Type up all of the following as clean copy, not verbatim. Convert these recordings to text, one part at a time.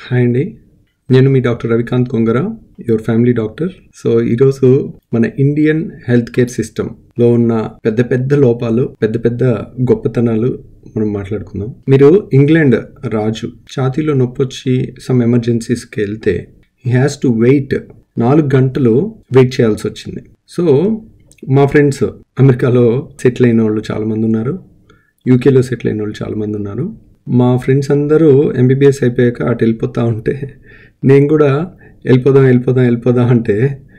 Hi అండి, నేను మీ doctor Ravikanth Kongara, your family doctor. So ఈరోజు మన ఇండియన్ హెల్త్ కేర్ సిస్టంలో ఉన్న పెద్ద పెద్ద లోపాలు, పెద్ద పెద్ద గొప్పతనాలు మనం మాట్లాడుకుందాం. మీరు ఇంగ్లాండ్ రాజు ఛాతీలో నొప్పి వచ్చి సమ్ ఎమర్జెన్సీస్కి వెళ్తే హీ హ్యాస్ టు వెయిట్ 4 గంటలు వెయిట్ చేయాల్సి వచ్చింది. సో మా ఫ్రెండ్స్ అమెరికాలో సెటిల్ అయిన వాళ్ళు చాలామంది ఉన్నారు, యూకేలో సెటిల్ అయిన వాళ్ళు చాలామంది ఉన్నారు. మా ఫ్రెండ్స్ అందరూ ఎంబీబీఎస్ అయిపోయాక అటు వెళ్ళిపోతూ ఉంటే నేను కూడా వెళ్ళిపోదాం అంటే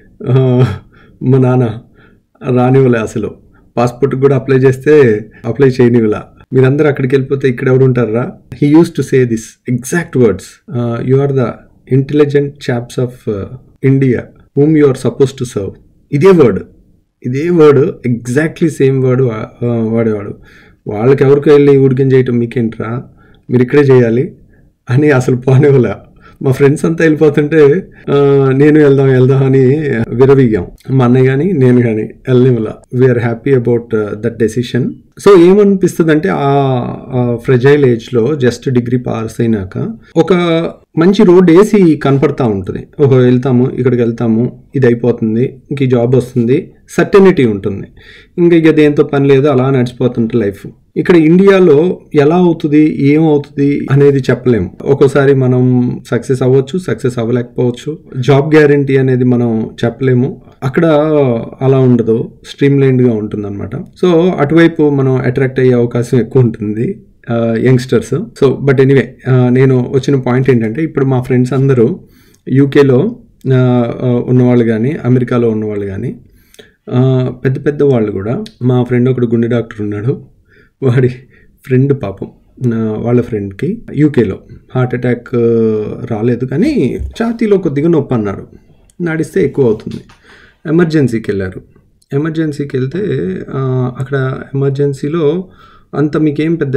మా నాన్న రానివ్వలే. అసలు పాస్పోర్ట్కి కూడా అప్లై చేయనివ్వలా. మీరందరూ అక్కడికి వెళ్ళిపోతే ఇక్కడ ఎవరు ఉంటారా? He uses to say this exact words, you are the intelligent chaps of India whom you are suppose to serve. ఇదే వర్డ్ ఎగ్జాక్ట్లీ సేమ్ వర్డ్ వాడేవాడు. వాళ్ళకి ఎవరికి వెళ్ళి ఊడికం చేయటం మీకేంట్రా, మీరు ఇక్కడే చేయాలి అని అసలు పోనేవాళ్ళ. మా ఫ్రెండ్స్ అంతా వెళ్ళిపోతుంటే నేను వెళ్దాం అని విరవీగాం. మా అన్నయ్య కానీ నేను కానీ వెళ్ళనివ్వాల. We are happy about that decision. So ఏమనిపిస్తుంది అంటే ఆ ఫ్రెజైల్ ఏజ్లో జస్ట్ డిగ్రీ పాస్ అయినాక ఒక మంచి రోడ్ వేసి కనపడతా ఉంటుంది. ఓహో వెళ్తాము, ఇక్కడికి వెళ్తాము, ఇది అయిపోతుంది, ఇంక ఈ జాబ్ వస్తుంది, సర్టెనిటీ ఉంటుంది, ఇంకా దేంతో పని లేదు, అలా నడిచిపోతుంటే లైఫ్. ఇక్కడ ఇండియాలో ఎలా అవుతుంది, ఏమవుతుంది అనేది చెప్పలేము. ఒక్కోసారి మనం సక్సెస్ అవ్వచ్చు, సక్సెస్ అవ్వలేకపోవచ్చు. జాబ్ గ్యారంటీ అనేది మనం చెప్పలేము. అక్కడ అలా ఉండదు, స్ట్రీమ్ లైన్డ్గా ఉంటుంది అనమాట. సో అటువైపు మనం అట్రాక్ట్ అయ్యే అవకాశం ఎక్కువ ఉంటుంది యంగ్స్టర్స్. సో బట్ ఎనీవే, నేను వచ్చిన పాయింట్ ఏంటంటే, ఇప్పుడు మా ఫ్రెండ్స్ అందరూ యూకేలో ఉన్నవాళ్ళు కానీ, అమెరికాలో ఉన్నవాళ్ళు కానీ, పెద్ద పెద్ద వాళ్ళు కూడా. మా ఫ్రెండ్ ఒకడు గుండె డాక్టర్ ఉన్నాడు. వాడి ఫ్రెండ్ పాపం, వాళ్ళ ఫ్రెండ్కి యూకేలో హార్ట్ అటాక్ రాలేదు కానీ ఛాతీలో కొద్దిగా నొప్పి అన్నారు. నడిస్తే ఎక్కువ అవుతుంది. ఎమర్జెన్సీకి వెళ్ళారు. ఎమర్జెన్సీకి వెళ్తే అక్కడ ఎమర్జెన్సీలో అంత మీకేం పెద్ద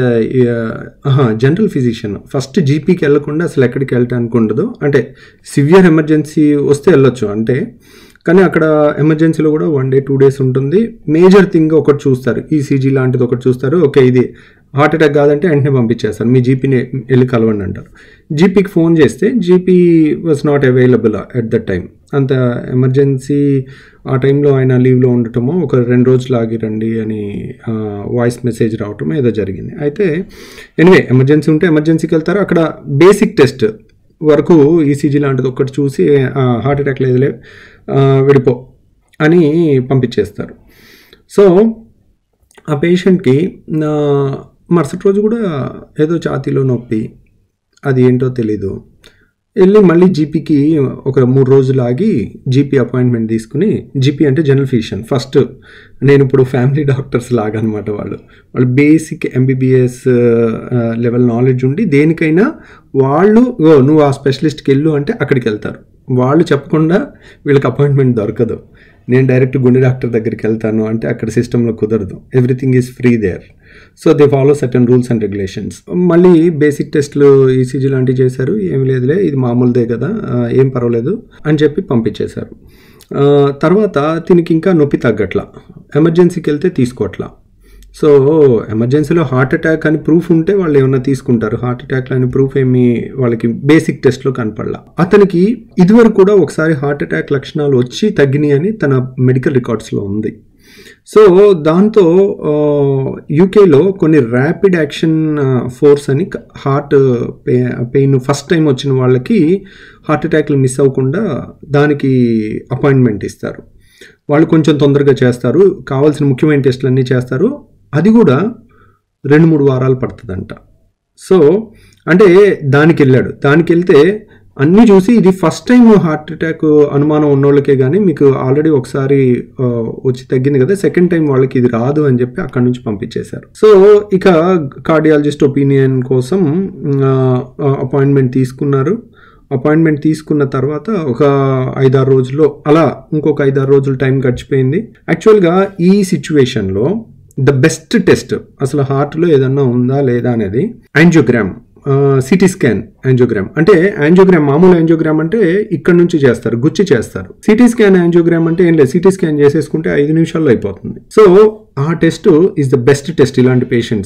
జనరల్ ఫిజిషియన్, ఫస్ట్ జీపీకి వెళ్ళకుండా అసలు ఎక్కడికి వెళ్ళటానికి ఉండదు. అంటే సివియర్ ఎమర్జెన్సీ వస్తే వెళ్ళొచ్చు అంటే, కానీ అక్కడ ఎమర్జెన్సీలో కూడా 1 day 2 days ఉంటుంది. మేజర్ థింగ్ ఒకటి చూస్తారు, ఈసీజీ లాంటిది ఒకటి చూస్తారు. ఓకే ఇది హార్ట్ అటాక్ కాదంటే వెంటనే పంపించేస్తారు, మీ జీపీని వెళ్ళి కలవండి అంటారు. జీపీకి ఫోన్ చేస్తే GP was not available at that time. అంత ఎమర్జెన్సీ ఆ టైంలో ఆయన లీవ్లో ఉండటమో, ఒక 2 రోజులు ఆగి రండి అని వాయిస్ మెసేజ్ రావటమో ఏదో జరిగింది. అయితే ఎనివే ఎమర్జెన్సీ ఉంటే ఎమర్జెన్సీకి వెళ్తారు. అక్కడ బేసిక్ టెస్ట్ వరకు ఈసీజీ లాంటిది ఒక్కటి చూసి హార్ట్ అటాక్ లేదులే విడిపో అని పంపించేస్తారు. సో ఆ పేషెంట్కి మరుసటి రోజు కూడా ఏదో ఛాతీలో నొప్పి, అది ఏంటో తెలీదు. వెళ్ళి మళ్ళీ జీపీకి ఒక 3 రోజులు ఆగి జీపీ అపాయింట్మెంట్ తీసుకుని, జీపీ అంటే జనరల్ ఫిజిషియన్. ఫస్ట్ నేను ఇప్పుడు ఫ్యామిలీ డాక్టర్స్ లాగా అనమాట. వాళ్ళు బేసిక్ ఎంబీబీఎస్ లెవెల్ నాలెడ్జ్ ఉండి దేనికైనా వాళ్ళు నువ్వు ఆ స్పెషలిస్ట్కి వెళ్ళు అంటే అక్కడికి వెళ్తారు. వాళ్ళు చెప్పకుండా వీళ్ళకి అపాయింట్మెంట్ దొరకదు. నేను డైరెక్ట్ గుండె డాక్టర్ దగ్గరికి వెళ్తాను అంటే అక్కడ సిస్టంలో కుదరదు. Everything is free there. So they follow certain rules and regulations. మళ్ళీ బేసిక్ టెస్ట్లు ఈసీజీ లాంటివి చేశారు. ఏమి లేదులే, ఇది మామూలుదే కదా, ఏం పర్వాలేదు అని చెప్పి పంపించేశారు. తర్వాత దీనికి ఇంకా నొప్పి తగ్గట్లా, ఎమర్జెన్సీకి వెళ్తే తీసుకోవట్లా. సో ఎమర్జెన్సీలో హార్ట్ అటాక్ అని ప్రూఫ్ ఉంటే వాళ్ళు ఏమన్నా తీసుకుంటారు. హార్ట్ అటాక్ అని ప్రూఫ్ ఏమి వాళ్ళకి బేసిక్ టెస్ట్లో కనపడలా. అతనికి ఇదివరకు కూడా ఒకసారి హార్ట్ అటాక్ లక్షణాలు వచ్చి తగ్గినాయి అని తన మెడికల్ రికార్డ్స్లో ఉంది. సో దాంతో యూకేలో కొన్ని ర్యాపిడ్ యాక్షన్ ఫోర్స్ అని హార్ట్ పెయిన్ ఫస్ట్ టైం వచ్చిన వాళ్ళకి హార్ట్ అటాక్లు మిస్ అవ్వకుండా దానికి అపాయింట్మెంట్ ఇస్తారు. వాళ్ళు కొంచెం తొందరగా చేస్తారు, కావాల్సిన ముఖ్యమైన టెస్టులు అన్నీ చేస్తారు. అది కూడా 2-3 వారాలు పడుతుందంట. సో అంటే దానికి వెళ్ళాడు. దానికి వెళ్తే అన్నీ చూసి ఇది ఫస్ట్ టైం హార్ట్ అటాక్ అనుమానం ఉన్నోళ్ళకే కానీ మీకు ఆల్రెడీ ఒకసారి వచ్చి తగ్గింది కదా, సెకండ్ టైం వాళ్ళకి ఇది రాదు అని చెప్పి అక్కడి నుంచి పంపించేశారు. సో ఇక కార్డియాలజిస్ట్ ఒపీనియన్ కోసం అపాయింట్మెంట్ తీసుకున్నారు. అపాయింట్మెంట్ తీసుకున్న తర్వాత ఒక 5-6 రోజుల్లో అలా ఇంకొక 5-6 రోజులు టైం గడిచిపోయింది. యాక్చువల్గా ఈ సిచ్యువేషన్లో ద బెస్ట్ టెస్ట్ అసలు హార్ట్లో ఏదన్నా ఉందా లేదా అనేది యాంజియోగ్రామ్, సిటీ స్కాన్ యాంజియోగ్రామ్. అంటే యాంజియోగ్రామ్ మామూలు యాంజియోగ్రామ్ అంటే ఇక్కడ నుంచి చేస్తారు, గుచ్చి చేస్తారు. సిటీ స్కాన్ యాంజియోగ్రామ్ అంటే ఏం లేదు, సిటీ స్కాన్ చేసేసుకుంటే 5 నిమిషాల్లో అయిపోతుంది. సో ఆ test is the best test ఇలాంటి పేషెంట్స్కి.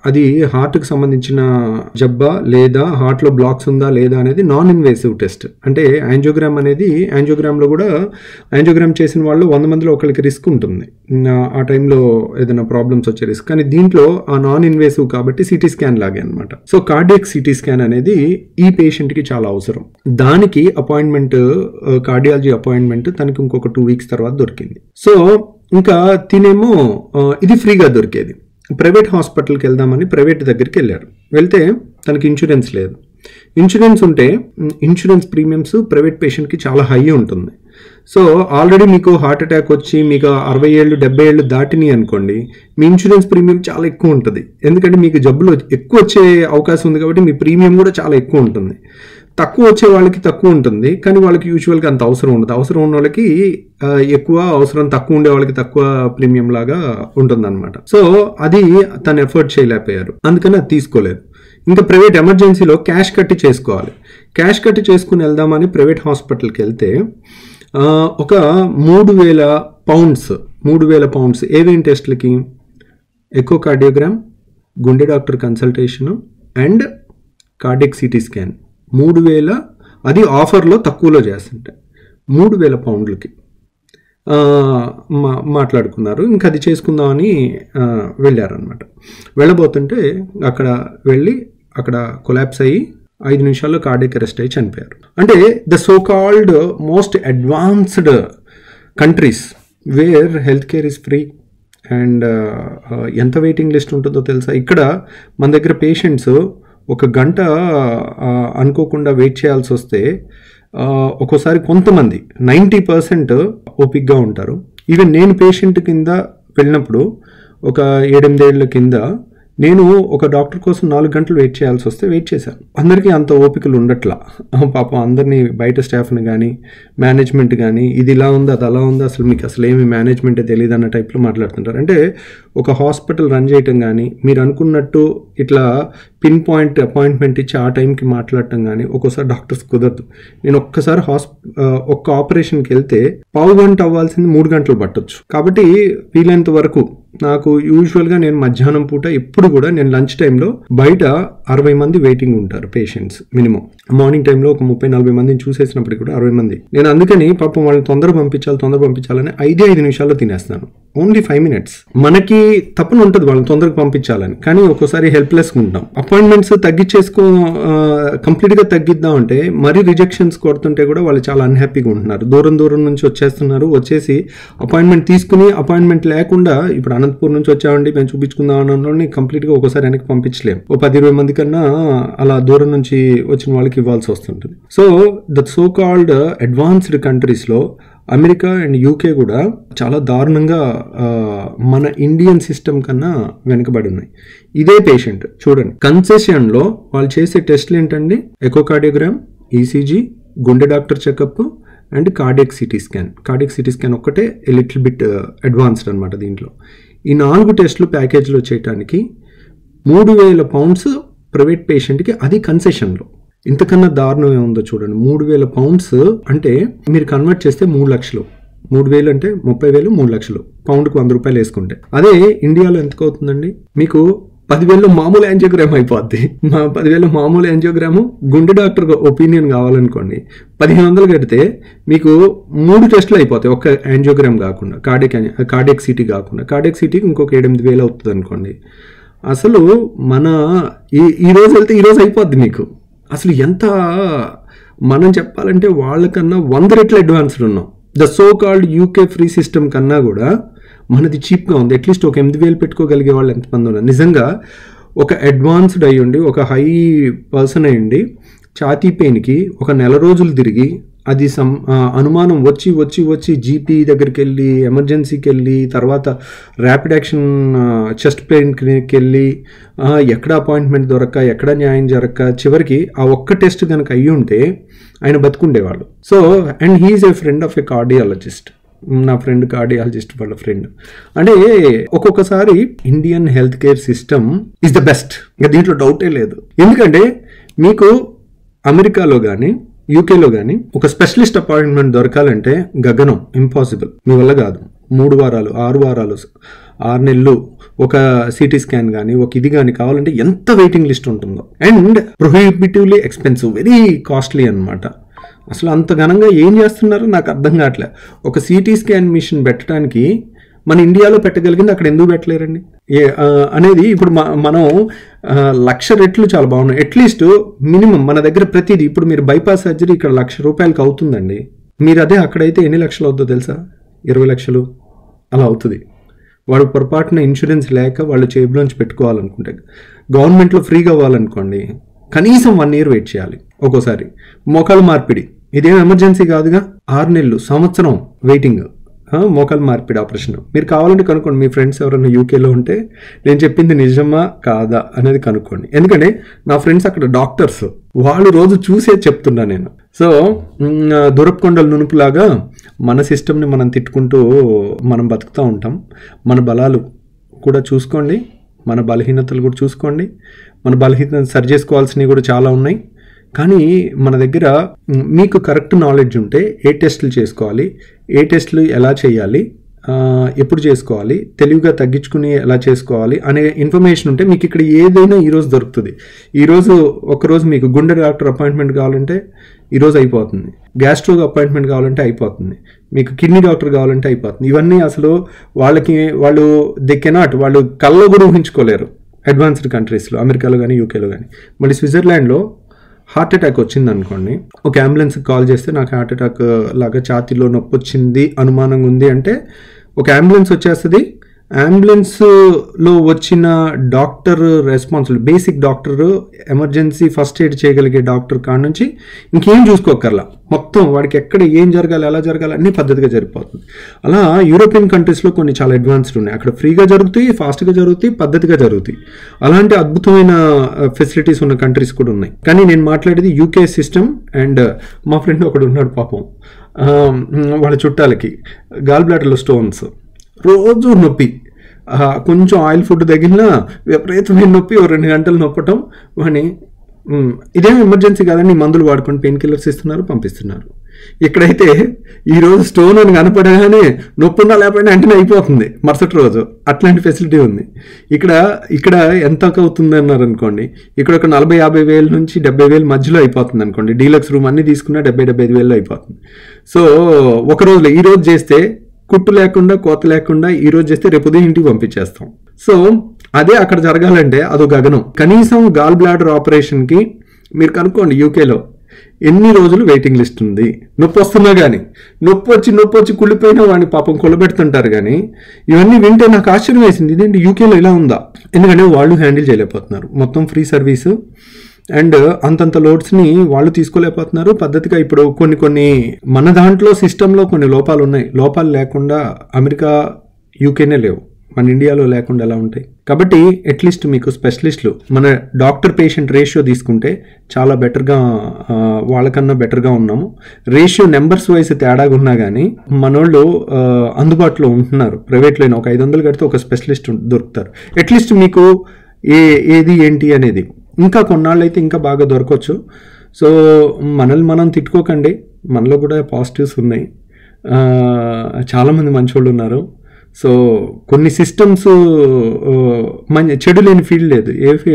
అది హార్ట్కి సంబంధించిన జబ్బా లేదా హార్ట్లో బ్లాక్స్ ఉందా లేదా అనేది నాన్ ఇన్వేసివ్ టెస్ట్. అంటే యాంజియోగ్రామ్ అనేది, యాంజియోగ్రామ్లో కూడా యాంజియోగ్రామ్ చేసిన వాళ్ళు 100 మందిలో ఒకరికి రిస్క్ ఉంటుంది ఆ టైంలో ఏదైనా ప్రాబ్లమ్స్ వచ్చే రిస్క్. కానీ దీంట్లో ఆ నాన్ ఇన్వేసివ్ కాబట్టి సిటీ స్కాన్ లాగే అనమాట. సో కార్డియాక్ సిటీ స్కాన్ అనేది ఈ పేషెంట్కి చాలా అవసరం. దానికి అపాయింట్మెంట్, కార్డియాలజీ అపాయింట్మెంట్ తనకి ఇంకొక 2 వీక్స్ తర్వాత దొరికింది. సో ఇంకా తినేమో ఇది ఫ్రీగా దొరికేది. ప్రైవేట్ హాస్పిటల్కి వెళ్దామని ప్రైవేట్ దగ్గరికి వెళ్ళారు. వెళ్తే తనకి ఇన్సూరెన్స్ లేదు. ఇన్సూరెన్స్ ఉంటే ఇన్సూరెన్స్ ప్రీమియమ్స్ ప్రైవేట్ పేషెంట్కి చాలా హై ఉంటుంది. సో ఆల్రెడీ మీకు హార్ట్ అటాక్ వచ్చి మీకు 60 ఏళ్ళు 70 ఏళ్ళు దాటినాయి అనుకోండి, మీ ఇన్సూరెన్స్ ప్రీమియం చాలా ఎక్కువ ఉంటుంది. ఎందుకంటే మీకు జబ్బులు ఎక్కువ వచ్చే అవకాశం ఉంది కాబట్టి మీ ప్రీమియం కూడా చాలా ఎక్కువ ఉంటుంది. తక్కువ వచ్చే వాళ్ళకి తక్కువ ఉంటుంది, కానీ వాళ్ళకి యూజువల్గా అంత అవసరం ఉండదు. అవసరం ఉన్న వాళ్ళకి ఎక్కువ, అవసరం తక్కువ ఉండే వాళ్ళకి తక్కువ ప్రీమియం లాగా ఉంటుంది అనమాట. సో అది తను ఎఫర్ట్ చేయలేకపోయారు, అందుకని అది తీసుకోలేదు. ఇంకా ప్రైవేట్ ఎమర్జెన్సీలో క్యాష్ కట్టి చేసుకోవాలి. క్యాష్ కట్టి చేసుకుని వెళ్దామని ప్రైవేట్ హాస్పిటల్కి వెళ్తే ఒక 3,000 పౌండ్స్ ఏవేం టెస్ట్లకి? ఎకోకార్డియోగ్రామ్, గుండె doctor consultation and cardiac CT scan. 3,000, అది ఆఫర్లో తక్కువలో చేస్తుంటే 3,000 పౌండ్లకి మాట్లాడుకున్నారు. ఇంకా అది చేసుకుందామని వెళ్ళారనమాట. వెళ్ళబోతుంటే అక్కడ కొలాప్స్ అయ్యి 5 నిమిషాల్లో కార్డియాక్ అరెస్ట్ అయ్యి చనిపోయారు. అంటే the so called most advanced countries where health care is free and ఎంత వెయిటింగ్ లిస్ట్ ఉంటుందో తెలుసా? ఇక్కడ మన దగ్గర పేషెంట్స్ 1 గంట అనుకోకుండా వెయిట్ చేయాల్సి వస్తే ఒక్కోసారి కొంతమంది 90% ఓపిక్గా ఉంటారు. ఈవెన్ నేను పేషెంట్ కింద వెళ్ళినప్పుడు ఒక 7-8 ఏళ్ల కింద నేను ఒక డాక్టర్ కోసం 4 గంటలు వెయిట్ చేయాల్సి వస్తే వెయిట్ చేశాను. అందరికీ అంత ఓపికలు ఉండట్లా. పాపం అందరినీ బయట స్టాఫ్ని కానీ మేనేజ్మెంట్ కానీ ఇది ఇలా ఉంది అది అలా ఉంది, అసలు మీకు అసలు ఏమి మేనేజ్మెంటే తెలియదు అన్న టైప్లో మాట్లాడుతుంటారు. అంటే ఒక హాస్పిటల్ రన్ చేయటం కానీ, మీరు అనుకున్నట్టు ఇట్లా పిన్ పాయింట్ అపాయింట్మెంట్ ఇచ్చి ఆ టైంకి మాట్లాడటం కానీ ఒక్కోసారి డాక్టర్స్ కుదరదు. నేను ఒక్కసారి ఒక్క ఆపరేషన్కి వెళ్తే 1/2 గంట అవ్వాల్సింది 3 గంటలు పట్టొచ్చు. కాబట్టి వీలైనంత వరకు నాకు యూజువల్గా నేను మధ్యాహ్నం పూట ఎప్పుడు కూడా నేను లంచ్ టైంలో బయట 60 మంది వెయిటింగ్ ఉంటారు పేషెంట్స్ మినిమం. మార్నింగ్ టైంలో ఒక 30-40 మందిని చూసేసినప్పటికీ కూడా 60 మంది. నేను అందుకని పాపం వాళ్ళని తొందరగా పంపించాలని 5 నిమిషాల్లో తినేస్తాను. Only 5 minutes. మనకి తప్పని ఉంటుంది వాళ్ళని తొందరగా పంపించాలని, కానీ ఒక్కోసారి హెల్ప్లెస్గా ఉంటాం. అపాయింట్మెంట్స్ కంప్లీట్గా తగ్గిద్దాం అంటే మరీ రిజెక్షన్స్ కొడుతుంటే కూడా వాళ్ళు చాలా అన్హ్యాపీగా ఉంటున్నారు. దూరం నుంచి వచ్చేసి అపాయింట్మెంట్ తీసుకుని అపాయింట్మెంట్ లేకుండా, ఇప్పుడు అనంతపూర్ నుంచి వచ్చామండి మేము చూపించుకుందాం అన్న కంప్లీట్గా ఒకసారి వెనక్కి పంపించలేము. ఓ 10-20 మంది కన్నా అలా దూరం నుంచి వచ్చిన వాళ్ళకి ఇవ్వాల్సి వస్తుంటుంది. So the so called advanced కంట్రీస్లో అమెరికా అండ్ యూకే కూడా చాలా దారుణంగా మన ఇండియన్ సిస్టమ్ కన్నా వెనుకబడి ఉన్నాయి. ఇదే పేషెంట్ చూడండి, కన్సెషన్లో వాళ్ళు చేసే టెస్ట్లు ఏంటండి? ఎకోకార్డియోగ్రామ్, ఈసీజీ, గుండె doctor checkup and cardiac CT scan. Cardiac CT scan ఒక్కటే లిటిల్ బిట్ అడ్వాన్స్డ్ అనమాట. దీంట్లో ఈ 4 టెస్టులు ప్యాకేజ్లో చేయడానికి 3,000 pounds ప్రైవేట్ పేషెంట్కి, అది కన్సెషన్లో. ఇంతకన్నా దారుణం ఏముందో చూడండి. 3,000 pounds అంటే మీరు కన్వర్ట్ చేస్తే 3 లక్షలు. 3,000 అంటే 30,000, 3 లక్షలు. పౌండ్కి 100 రూపాయలు వేసుకుంటే అదే ఇండియాలో ఎంతకు అవుతుందండి? మీకు 10,000 మామూలు యాంజియోగ్రామ్ అయిపోద్ది. 10,000 మామూలు యాంజియోగ్రాము, గుండె డాక్టర్ ఒపీనియన్ కావాలనుకోండి 1,500 కడితే మీకు 3 టెస్టులు అయిపోతాయి. ఒక్క యాంజియోగ్రామ్ కాకుండా, కార్డియాక్ సిటీ కాకుండా. కార్డియాక్ సిటీకి ఇంకొక 7,000-8,000 అవుతుంది అనుకోండి. అసలు మన ఈ రోజు వెళ్తే ఈరోజు అయిపోద్ది మీకు. అసలు ఎంత మనం చెప్పాలంటే వాళ్ళకన్నా 100 రెట్లు అడ్వాన్స్డ్ ఉన్నాం. The so called UK free system కన్నా కూడా మనది చీప్గా ఉంది. అట్లీస్ట్ ఒక 8,000 పెట్టుకోగలిగే వాళ్ళు ఎంతమంది ఉన్నారు? నిజంగా ఒక అడ్వాన్స్డ్ అయ్యండి, ఒక హై పర్సన్ అయ్యండి, ఛాతీ పెయిన్కి ఒక 1 నెల రోజులు తిరిగి అది అనుమానం వచ్చి జీపీ దగ్గరికి వెళ్ళి, ఎమర్జెన్సీకి వెళ్ళి, తర్వాత ర్యాపిడ్ యాక్షన్ చెస్ట్ పెయిన్ క్లినిక్కి వెళ్ళి ఎక్కడ అపాయింట్మెంట్ దొరక్క, ఎక్కడ న్యాయం జరగక, చివరికి ఆ ఒక్క టెస్ట్ కనుక అయ్యి ఉంటే ఆయన బతుకుండేవాళ్ళు. So and he is a friend of a cardiologist. నా ఫ్రెండ్ కార్డియాలజిస్ట్ వాళ్ళ ఫ్రెండ్. అంటే ఒక్కొక్కసారి Indian health care system is the best, ఇంకా దీంట్లో డౌటే లేదు. ఎందుకంటే మీకు అమెరికాలో కానీ యూకేలో కానీ ఒక స్పెషలిస్ట్ అపాయింట్మెంట్ దొరకాలంటే గగనం, ఇంపాసిబుల్, మీ వల్ల కాదు. 3 వారాలు, 6 వారాలు, 6 నెలలు ఒక సిటీ స్కాన్ కానీ ఒక ఇది కానీ కావాలంటే ఎంత వెయిటింగ్ లిస్ట్ ఉంటుందో. And prohibitively expensive, very costly అనమాట. అసలు అంత ఘనంగా ఏం చేస్తున్నారో నాకు అర్థం కావట్లే. ఒక సిటీ స్కాన్ మిషన్ పెట్టడానికి మన ఇండియాలో పెట్టగలిగింది అక్కడ ఎందుకు పెట్టలేరండి అనేది ఇప్పుడు మనం 1,00,000 రెట్లు చాలా బాగున్నాయి. అట్లీస్ట్ మినిమం మన దగ్గర ప్రతిదీ, ఇప్పుడు మీరు బైపాస్ సర్జరీ ఇక్కడ ₹1,00,000 అవుతుందండి. మీరు అదే అక్కడైతే ఎన్ని లక్షలు అవుతుందో తెలుసా? 20 లక్షలు అలా అవుతుంది. వాడు పొరపాటున ఇన్సూరెన్స్ లేక వాళ్ళు జేబులోంచి పెట్టుకోవాలనుకుంటే, గవర్నమెంట్లో ఫ్రీగా అవ్వాలనుకోండి కనీసం 1 year వెయిట్ చేయాలి. ఒక్కోసారి మోకాలు మార్పిడి, ఇదేం ఎమర్జెన్సీ కాదుగా, 6 నెలలు, సంవత్సరం వెయిటింగ్ మోకాలు మార్పిడి ఆపరేషన్. మీరు కావాలంటే కనుక్కోండి, మీ ఫ్రెండ్స్ ఎవరైనా యూకేలో ఉంటే నేను చెప్పింది నిజమా కాదా అనేది కనుక్కోండి. ఎందుకంటే నా ఫ్రెండ్స్ అక్కడ డాక్టర్స్, వాళ్ళు రోజు చూసే చెప్తున్నా నేను. సో దూరపుకొండల నునుపులాగా మన సిస్టమ్ని మనం తిట్టుకుంటూ మనం బతుకుతూ ఉంటాం. మన బలాలు కూడా చూసుకోండి, మన బలహీనతలు కూడా చూసుకోండి. మన బలహీనతలు సరి చేసుకోవాల్సినవి కూడా చాలా ఉన్నాయి. కానీ మన దగ్గర మీకు కరెక్ట్ నాలెడ్జ్ ఉంటే ఏ టెస్టులు చేసుకోవాలి, ఏ టెస్టులు ఎలా చేయాలి, ఎప్పుడు చేసుకోవాలి, తెలివిగా తగ్గించుకుని ఎలా చేసుకోవాలి అనే ఇన్ఫర్మేషన్ ఉంటే మీకు ఇక్కడ ఏదైనా ఈరోజు దొరుకుతుంది. ఈరోజు ఒకరోజు మీకు గుండె డాక్టర్ అపాయింట్మెంట్ కావాలంటే ఈరోజు అయిపోతుంది, గ్యాస్ట్రో అపాయింట్మెంట్ కావాలంటే అయిపోతుంది, మీకు కిడ్నీ డాక్టర్ కావాలంటే అయిపోతుంది. ఇవన్నీ అసలు వాళ్ళు దే కెనాట్, వాళ్ళు కళ్ళలో కూడా ఊహించుకోలేరు అడ్వాన్స్డ్ కంట్రీస్లో, అమెరికాలో కానీ యూకేలో కానీ. మళ్ళీ స్విట్జర్లాండ్లో హార్ట్ అటాక్ వచ్చింది అనుకోండి, ఒక అంబులెన్స్కి కాల్ చేస్తే నాకు హార్ట్ అటాక్ లాగా ఛాతీలో నొప్పి వచ్చింది అనుమానంగా ఉంది అంటే ఒక అంబులెన్స్ వచ్చేస్తుంది. అంబులెన్స్లో వచ్చిన doctor responsible, basic doctor, emergency first aid చేయగలిగే డాక్టర్ కాడ నుంచి ఇంకేం చూసుకోకర్లా, మొత్తం వాడికి ఎక్కడ ఏం జరగాలి, ఎలా జరగాలి అన్నీ పద్ధతిగా జరిగిపోతుంది. అలా యూరోపియన్ కంట్రీస్లో కొన్ని చాలా అడ్వాన్స్డ్ ఉన్నాయి. అక్కడ ఫ్రీగా జరుగుతాయి, ఫాస్ట్గా జరుగుతాయి, పద్ధతిగా జరుగుతాయి. అలాంటి అద్భుతమైన ఫెసిలిటీస్ ఉన్న కంట్రీస్ కూడా ఉన్నాయి. కానీ నేను మాట్లాడేది యూకే సిస్టమ్. అండ్ మా ఫ్రెండ్ ఒకడు ఉన్నాడు పాపం, వాళ్ళ చుట్టాలకి గాల్ బ్లాడర్లో స్టోన్స్, రోజు నొప్పి, కొంచెం ఆయిల్ ఫుడ్ తగిలినా విపరీతమైన నొప్పి, 2 గంటలు నొప్పటం. వాడిని ఇదేం ఎమర్జెన్సీ కాదని మందులు వాడుకొని పెయిన్ కిల్లర్స్ ఇస్తున్నారు, పంపిస్తున్నారు. ఇక్కడైతే ఈరోజు స్టోన్ అని కనపడగానే నొప్పున్నా లేకపోయినా వెంటనే అయిపోతుంది మరుసటి రోజు, అట్లాంటి ఫెసిలిటీ ఉంది. ఇక్కడ ఎంత అవుతుంది అన్నారు అనుకోండి, ఇక్కడ ఒక 40-50 వేల నుంచి 70 వేల మధ్యలో అయిపోతుంది అనుకోండి. డీలక్స్ రూమ్ అన్ని తీసుకున్నా 70-75 వేలు అయిపోతుంది. సో ఒక రోజులో ఈరోజు చేస్తే కుట్టు లేకుండా, కోత లేకుండా ఈరోజు చేస్తే రేపు ఉదయం ఇంటికి పంపించేస్తాం. సో అదే అక్కడ జరగాలంటే అదో గగనం. కనీసం గాల్ బ్లాడర్ ఆపరేషన్కి మీరు కనుక్కోండి యూకేలో ఎన్ని రోజులు వెయిటింగ్ లిస్ట్ ఉంది. నొప్పి వస్తున్నా కానీ, నొప్పి వచ్చి కుళ్ళిపోయినా వాడిని పాపం కొలబెడుతుంటారు. కానీ ఇవన్నీ వింటే నాకు ఆశ్చర్యం వేసింది, ఇదేంటి యూకేలో ఇలా ఉందా? ఎందుకంటే వాళ్ళు హ్యాండిల్ చేయలేకపోతున్నారు, మొత్తం ఫ్రీ సర్వీసు. అండ్ అంతంత లోడ్స్ని వాళ్ళు తీసుకోలేకపోతున్నారు పద్ధతిగా. ఇప్పుడు కొన్ని మన దాంట్లో సిస్టంలో కొన్ని లోపాలు ఉన్నాయి. లోపాలు లేకుండా అమెరికా, యూకేనే లేవు, మన ఇండియాలో లేకుండా ఎలా ఉంటాయి? కాబట్టి అట్లీస్ట్ మీకు స్పెషలిస్టులు, మన డాక్టర్ పేషెంట్ రేషియో తీసుకుంటే చాలా బెటర్గా, వాళ్ళకన్నా బెటర్గా ఉన్నాము. రేషియో నెంబర్స్ వైజ్ తేడాగా ఉన్నా కానీ మనోళ్ళు అందుబాటులో ఉంటున్నారు. ప్రైవేట్లో ఒక 500 కడితే ఒక స్పెషలిస్ట్ దొరుకుతారు. అట్లీస్ట్ మీకు ఏది ఏంటి అనేది. ఇంకా కొన్నాళ్ళు అయితే ఇంకా బాగా దొరకవచ్చు. సో మనల్ని మనం తిట్టుకోకండి, మనలో కూడా పాజిటివ్స్ ఉన్నాయి, చాలామంది మంచోళ్ళు ఉన్నారు. సో కొన్ని సిస్టమ్స్ చెడు లేని ఫీల్డ్ లేదు.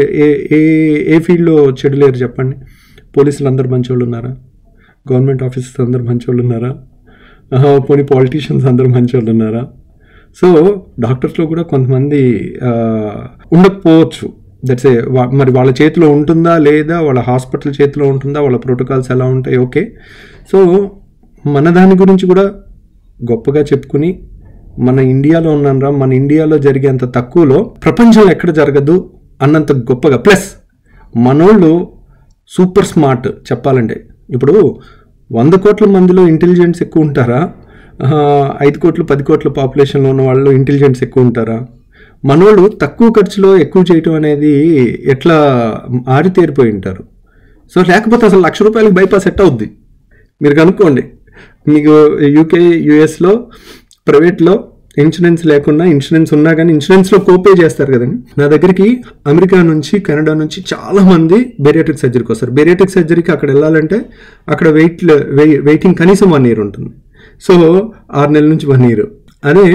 ఏ ఫీల్డ్లో చెడు లేరు చెప్పండి? పోలీసులు అందరు మంచోళ్ళు ఉన్నారా? గవర్నమెంట్ ఆఫీసర్స్ అందరు మంచోళ్ళు ఉన్నారా? పోనీ పాలిటీషియన్స్ అందరు మంచోళ్ళు ఉన్నారా? సో డాక్టర్స్లో కూడా కొంతమంది ఉండకపోవచ్చు. దట్స్ ఏ, మరి వాళ్ళ చేతిలో ఉంటుందా లేదా, వాళ్ళ హాస్పిటల్ చేతిలో ఉంటుందా, వాళ్ళ ప్రోటోకాల్స్ ఎలా ఉంటాయి, ఓకే. సో మన దాని గురించి కూడా గొప్పగా చెప్పుకుని, మన ఇండియాలో ఉన్నారా, మన ఇండియాలో జరిగేంత తక్కువలో ప్రపంచంలో ఎక్కడ జరగదు అన్నంత గొప్పగా. ప్లస్ మనోళ్ళు సూపర్ స్మార్ట్ చెప్పాలంటే. ఇప్పుడు 100 కోట్ల మందిలో ఇంటెలిజెన్స్ ఎక్కువ ఉంటారా, 5 కోట్లు 10 కోట్ల పాపులేషన్లో ఉన్న వాళ్ళు ఇంటెలిజెన్స్ ఎక్కువ ఉంటారా? మనోళ్ళు తక్కువ ఖర్చులో ఎక్కువ చేయటం అనేది ఎట్లా ఆరితేరిపోయి ఉంటారు. సో లేకపోతే అసలు ₹1,00,000 బైపాస్ సెట్ అవుద్ది. మీరు కనుక్కోండి. మీకు యూకే, యూఎస్లో ప్రైవేట్లో ఇన్సూరెన్స్ లేకుండా, ఇన్సూరెన్స్ ఉన్నా కానీ ఇన్సూరెన్స్లో కోపే చేస్తారు కదండి. నా దగ్గరికి అమెరికా నుంచి, కెనడా నుంచి చాలామంది బేరియాట్రిక్ సర్జరీకి వస్తారు. బేరియాట్రిక్ సర్జరీకి అక్కడ వెళ్ళాలంటే అక్కడ వెయిటింగ్ కనీసం 1 year ఉంటుంది. సో 6 నెలల నుంచి 1 year. అదే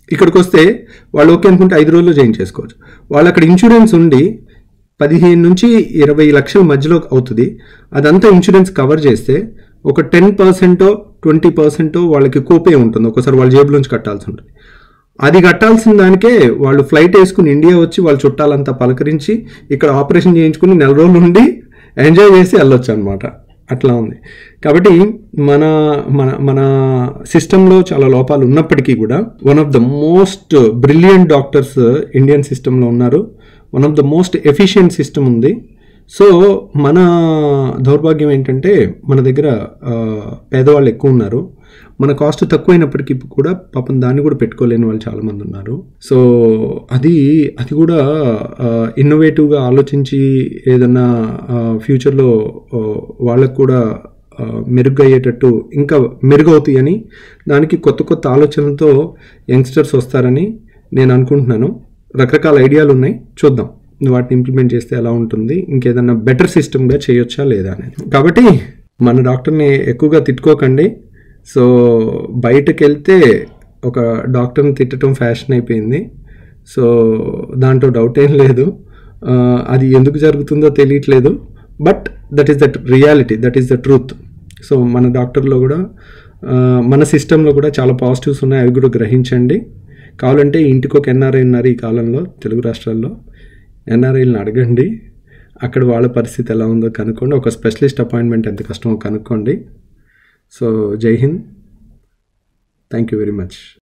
ఇక్కడికి వస్తే వాళ్ళు ఓకే అనుకుంటే 5 రోజుల్లో జాయిన్ చేసుకోవచ్చు. వాళ్ళు అక్కడ ఇన్సూరెన్స్ ఉండి 15 నుంచి 20 లక్షల మధ్యలో అవుతుంది. అదంతా ఇన్సూరెన్స్ కవర్ చేస్తే ఒక 10% 20% వాళ్ళకి కోపే ఉంటుంది. ఒకసారి వాళ్ళ జేబులోంచి కట్టాల్సి ఉంటుంది. అది కట్టాల్సిన దానికే వాళ్ళు ఫ్లైట్ వేసుకుని ఇండియా వచ్చి వాళ్ళ చుట్టాలంతా పలకరించి ఇక్కడ ఆపరేషన్ చేయించుకుని 4 రోజులు ఉండి ఎంజాయ్ చేసి వెళ్ళొచ్చు అనమాట. అట్లా ఉంది. కాబట్టి మన మన మన సిస్టంలో చాలా లోపాలు ఉన్నప్పటికీ కూడా one of the most brilliant doctors Indian సిస్టంలో ఉన్నారు. One of the most efficient system ఉంది. సో మన దౌర్భాగ్యం ఏంటంటే మన దగ్గర పేదవాళ్ళు ఎక్కువ ఉన్నారు. మన కాస్ట్ తక్కువైనప్పటికీ కూడా పాపం దాన్ని కూడా పెట్టుకోలేని వాళ్ళు చాలామంది ఉన్నారు. సో అది కూడా ఇన్నోవేటివ్గా ఆలోచించి ఏదన్నా ఫ్యూచర్లో వాళ్ళకు కూడా మెరుగ్గా అయ్యేటట్టు ఇంకా మెరుగవుతాయి అని దానికి కొత్త కొత్త ఆలోచనలతో యంగ్స్టర్స్ వస్తారని నేను అనుకుంటున్నాను. రకరకాల ఐడియాలు ఉన్నాయి, చూద్దాం వాటిని ఇంప్లిమెంట్ చేస్తే ఎలా ఉంటుంది, ఇంకేదన్నా బెటర్ సిస్టమ్గా చేయొచ్చా లేదా అనేది. కాబట్టి మన డాక్టర్ని ఎక్కువగా తిట్టుకోకండి. సో బయటకు వెళ్తే ఒక డాక్టర్ని తిట్టడం ఫ్యాషన్ అయిపోయింది. సో దాంట్లో డౌట్ ఏం లేదు. అది ఎందుకు జరుగుతుందో తెలియట్లేదు. But that is that reality, that is the truth. So మన డాక్టర్లో కూడా మన సిస్టంలో కూడా చాలా పాజిటివ్స్ ఉన్నాయి, అవి కూడా గ్రహించండి. కావాలంటే ఇంటికి ఒక ఎన్ఆర్ఐ ఉన్నారు ఈ కాలంలో తెలుగు రాష్ట్రాల్లో. ఎన్ఆర్ఐలను అడగండి, అక్కడ వాళ్ళ పరిస్థితి ఎలా ఉందో కనుక్కోండి. ఒక స్పెషలిస్ట్ అపాయింట్మెంట్ ఎంత కష్టమో కనుక్కోండి. సో జై Hind, thank you very much.